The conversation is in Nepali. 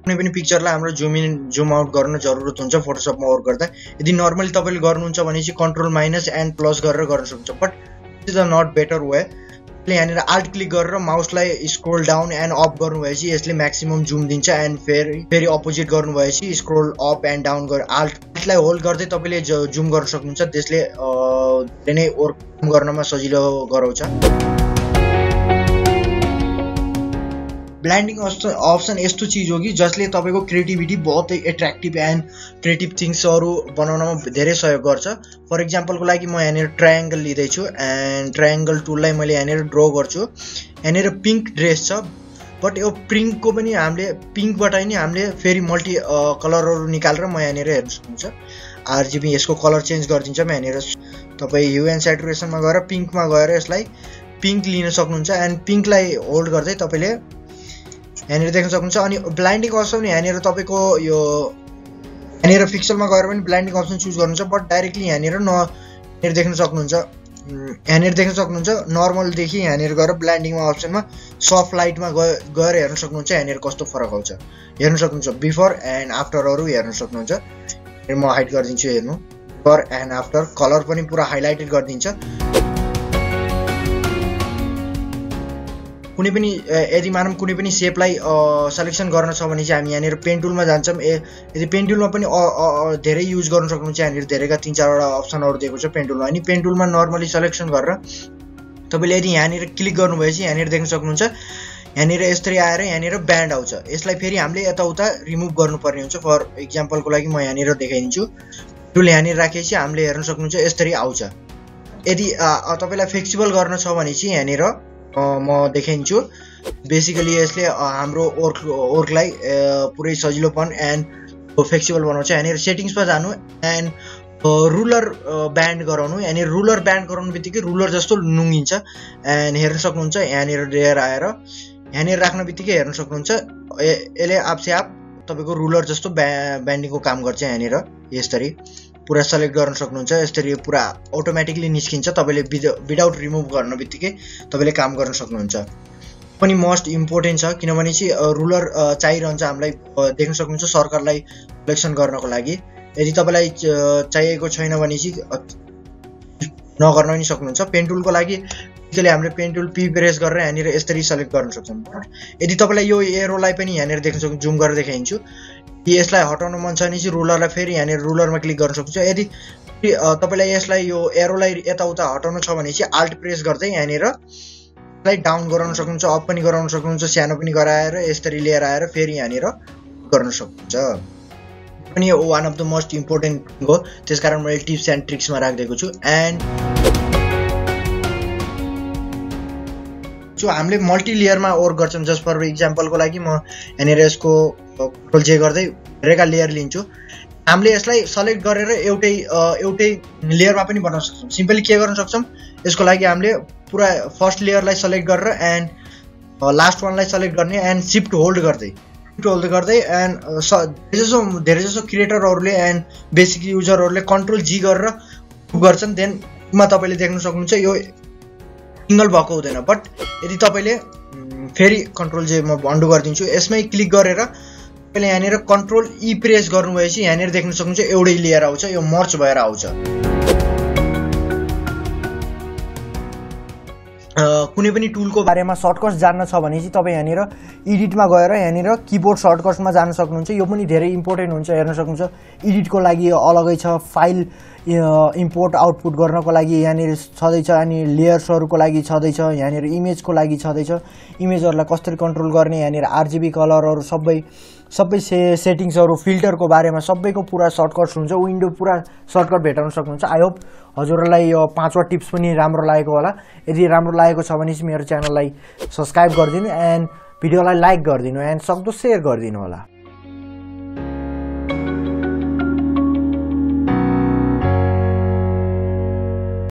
कुनै पनि पिक्चरलाई हाम्रो जुम इन जुम आउट गर्न जरुरत हुन्छ फोटोशपमा वर्क गर्दा। यदि नर्मली तपाईले गर्नुहुन्छ भने चाहिँ कन्ट्रोल माइनस एन्ड प्लस गरेर गर्न सक्नुहुन्छ, but this is a not better way. यहाँनिर आल्ट क्लिक गरेर माउसलाई स्क्रोल डाउन एन्ड अप गर्नुभएपछि यसले म्याक्सिमम जुम दिन्छ एन्ड फेरि अपोजिट गर्नुभएपछि स्क्रोल अप एन्ड डाउन गरेर आल्टलाई होल्ड गर्दै तपाईले जुम गर्न सक्नुहुन्छ। त्यसले धेरै नै वर्क गर्नमा सजिलो गराउँछ। ब्लेन्डिङ अप्सन यस्तो चिज हो कि जसले तपाईको क्रिएटिभिटी बहुत एट्र्याक्टिभ एन्ड क्रिएटिभ थिङ्सहरू बनाउनमा धेरै सहयोग गर्छ। फर इक्जाम्पलको लागि म यहाँनिर ट्रायङ्गल लिँदैछु एन्ड ट्रायङ्गल टुललाई मैले यहाँनिर ड्र गर्छु। यहाँनिर पिङ्क ड्रेस छ, बट यो पिङ्कको पनि हामीले पिङ्कबाट नि हामीले फेरि मल्टी कलरहरू निकालेर म यहाँनिर हेर्न सक्नुहुन्छ। आरजिबी यसको कलर चेन्ज गरिदिन्छ। म यहाँनिर तपाईँ ह्यू एन्ड स्याचुरेसनमा गएर पिङ्कमा गएर यसलाई पिङ्क लिन सक्नुहुन्छ एन्ड पिङ्कलाई होल्ड गर्दै तपाईँले यहाँनिर देख्न सक्नुहुन्छ। अनि ब्लाइन्डिङ अप्सन यहाँनिर तपाईँको यो यहाँनिर पिक्सलमा गएर पनि ब्लाइन्डिङ अप्सन चुज गर्नुहुन्छ, बट डाइरेक्टली यहाँनिर देख्न सक्नुहुन्छ नर्मलदेखि यहाँनिर गएर ब्लाइन्डिङमा अप्सनमा सफ्ट लाइटमा गएर हेर्न सक्नुहुन्छ। यहाँनिर कस्तो फरक आउँछ हेर्न सक्नुहुन्छ। बिफोर एन्ड आफ्टरहरू हेर्न सक्नुहुन्छ। म हाइड गरिदिन्छु, हेर्नु बिफोर एन्ड आफ्टर कलर पनि पुरा हाइलाइटेड गरिदिन्छ। कुनै पनि यदि मानौँ कुनै पनि सेपलाई सेलेक्सन गर्न छ भने चाहिँ हामी यहाँनिर पेन टुलमा जान्छौँ। यदि पेन टुलमा पनि धेरै युज गर्न सक्नुहुन्छ। यहाँनिर धेरैका 3-4वटा अप्सनहरू दिएको छ पेन टुलमा। अनि पेन टुलमा नर्मली सेलेक्सन गरेर तपाईँले यदि यहाँनिर क्लिक गर्नुभएपछि यहाँनिर देख्न सक्नुहुन्छ। यहाँनिर यसरी आएर यहाँनिर ब्यान्ड आउँछ। यसलाई फेरि हामीले यताउता रिमुभ गर्नुपर्ने हुन्छ। फर इक्जाम्पलको लागि म यहाँनिर देखाइदिन्छु। टुल यहाँनिर राखेपछि हामीले हेर्न सक्नुहुन्छ यसरी आउँछ। यदि तपाईँलाई फ्लेक्सिबल गर्न छ भने चाहिँ यहाँनिर म देखाइन्छु। बेसिकली यसले हाम्रो वर्कलाई पुरै सजिलोपन एन्ड फ्लेक्सिबल बनाउँछ। यहाँनिर सेटिङ्समा जानु एन्ड रुलर ब्यान्ड गराउनु। यहाँनिर रुलर ब्यान्ड गराउनु बित्तिकै रुलर जस्तो नुङ्गिन्छ एन्ड हेर्न सक्नुहुन्छ। यहाँनिर लिएर आएर यहाँनिर राख्न बित्तिकै हेर्न सक्नुहुन्छ यसले आपसे आप तपाईँको रुलर जस्तो ब्यान्डिङको काम गर्छ। यहाँनिर यसरी पुरा सेलेक्ट गर्न सक्नुहुन्छ। यसरी पुरा अटोमेटिकली निस्किन्छ। तपाईँले विदाउट रिमुभ गर्न बित्तिकै तपाईँले काम गर्न सक्नुहुन्छ। पनि मोस्ट इम्पोर्टेन्ट छ, किनभने चाहिँ रुलर चाहिरहन्छ हामीलाई। देख्न सक्नुहुन्छ सर्कललाई सिलेक्सन गर्नको लागि। यदि तपाईँलाई चाहिएको छैन भने चाहिँ नगर्न पनि सक्नुहुन्छ। पेन टुलको लागि त्यसले हामीले पेन टुल पी प्रेस गरेर यहाँनिर यसरी सेलेक्ट गर्न सक्छौँ। यदि तपाईँलाई यो एरोलाई पनि यहाँनिर देख्न सक्नुहुन्छ, जुम गरेर देखाइन्छु। यसलाई हटाउन मन छ भने चाहिँ रुलरलाई फेरि यहाँनिर रुलरमा क्लिक गर्न सक्नुहुन्छ। यदि तपाईँलाई यसलाई यो एरोलाई यताउता हटाउनु छ भने चाहिँ आल्ट प्रेस गर्दै यहाँनिर यसलाई डाउन गराउन सक्नुहुन्छ, अप पनि गराउन सक्नुहुन्छ, सानो पनि गराएर यसरी लिएर आएर फेरि यहाँनिर गर्न सक्नुहुन्छ। पनि one of the most important हो, त्यसकारण मैले टिप्स एन्ड ट्रिक्समा राखिदिएको छु। एन्ड हामीले मल्टी लेयरमा वर्क गर्छौँ। जस्ट फर इक्जाम्पलको लागि म यहाँनिर यसको कन्ट्रोल जे गर्दै धेरैका लेयर लिन्छु। हामीले यसलाई सेलेक्ट गरेर एउटै लेयरमा पनि बनाउन सक्छौँ। सिम्पली के गर्न सक्छौँ, यसको लागि हामीले पुरा फर्स्ट लेयरलाई सेलेक्ट गरेर एन्ड लास्ट वानलाई सेलेक्ट गर्ने एन्ड सिफ्ट होल्ड गर्दै एन्ड धेरै जसो क्रिएटरहरूले एन्ड बेसिक युजरहरूले कन्ट्रोल जी गरेर गर्छन्। देनमा तपाईँले देख्न सक्नुहुन्छ यो सिङ्गल भएको हुँदैन। बट यदि तपाईँले फेरि कन्ट्रोल जे म अन्डु गरिदिन्छु, यसमै क्लिक गरेर तपाईँले यहाँनिर कन्ट्रोल ई प्रेस गर्नुभएपछि यहाँनिर देख्न सक्नुहुन्छ एउटै लेयर आउँछ, यो मर्च भएर आउँछ। कुनै पनि टुलको बारेमा सर्टकट्स जान्न छ भने चाहिँ तपाईँ यहाँनिर एडिटमा गएर यहाँनिर किबोर्ड सर्टकट्समा जान सक्नुहुन्छ। यो पनि धेरै इम्पोर्टेन्ट हुन्छ। हेर्न सक्नुहुन्छ एडिटको लागि अलगै छ, फाइल इम्पोर्ट आउटपुट गर्नको लागि यहाँनिर छँदैछ, अनि लेयर्सहरूको लागि छँदैछ, यहाँनिर इमेजको लागि छँदैछ। इमेजहरूलाई कसरी कन्ट्रोल गर्ने, यहाँनिर आरजिबी कलरहरू सबै सेटिङ्सहरू, फिल्टरको बारेमा सबैको पुरा सर्टकट्स हुन्छ। विन्डो पुरा सर्टकट भेटाउन सक्नुहुन्छ। आई होप हजुरहरूलाई यो 5वटा टिप्स पनि राम्रो लागेको होला। यदि राम्रो लागेको छ भने चाहिँ मेरो च्यानललाई सब्सक्राइब गरिदिनु एन्ड भिडियोलाई लाइक गरिदिनु एन्ड सक्दो सेयर गरिदिनु होला।